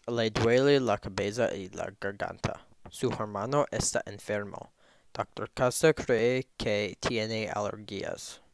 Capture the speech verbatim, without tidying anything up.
Le duele la cabeza y la garganta. Su hermano está enfermo. Doctor Casa cree que tiene alergias.